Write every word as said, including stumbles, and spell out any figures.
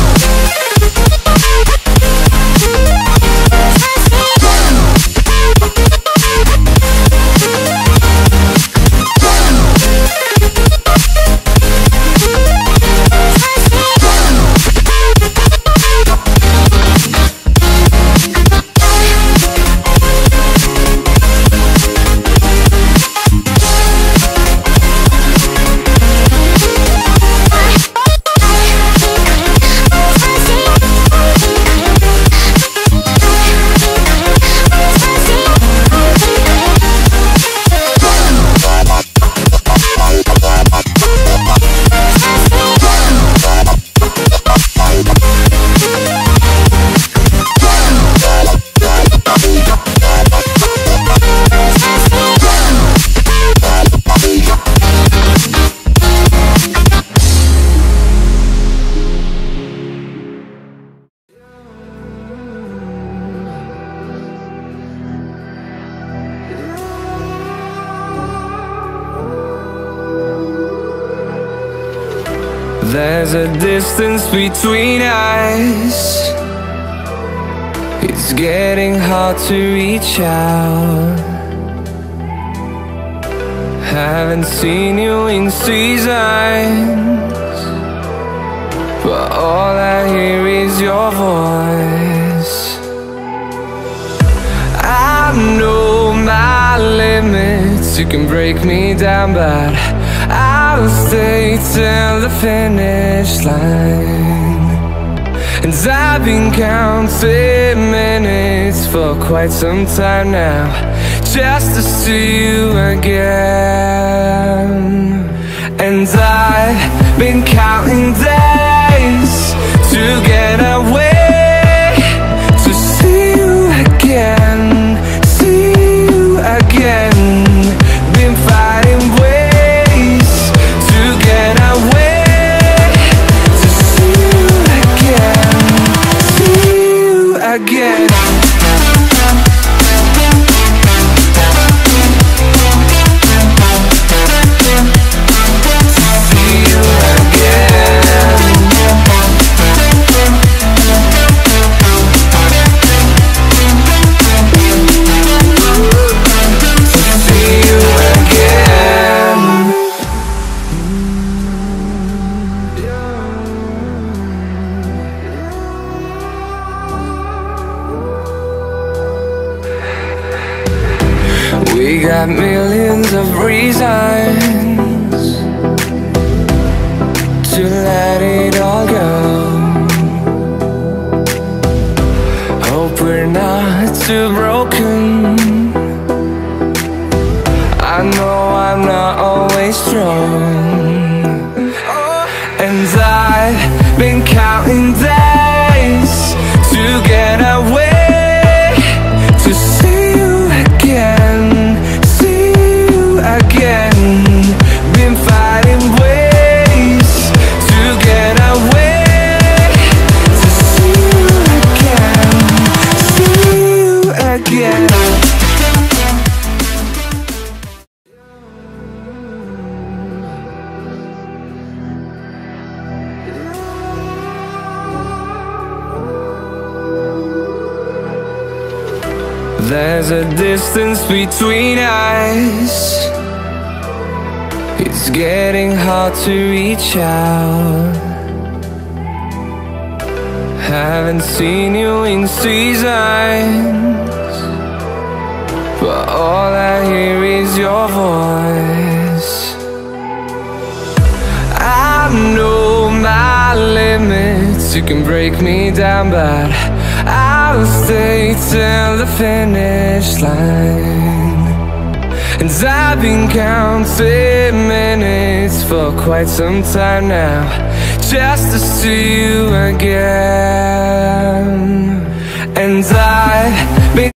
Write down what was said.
There's a distance between us. It's getting hard to reach out. Haven't seen you in seasons, but all I hear is your voice. I know my limits, you can break me down, but I'll stay till the finish line. And I've been counting minutes for quite some time now, just to see you again. And I've been counting days to get away, to see you again, see you again. Been fighting ways to get away, to see you again, see you again. We got millions of reasons to let it all go. Hope we're not too broken. I know I'm not always strong, and I've been counting days to get away, to see you again, again. Been fighting ways to get away, to see you again, see you again. There's a distance between us. It's getting hard to reach out. Haven't seen you in seasons, but all I hear is your voice. I know my limits, you can break me down, but I'll stay till the finish line. And I've been counting minutes for quite some time now, just to see you again. And I've been